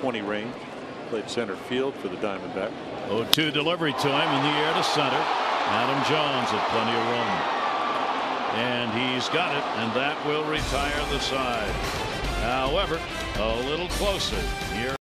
220 range. Played center field for the Diamondbacks. 0-2 delivery to him in the air to center. Adam Jones with plenty of room. And he's got it, and that will retire the side. However, a little closer here.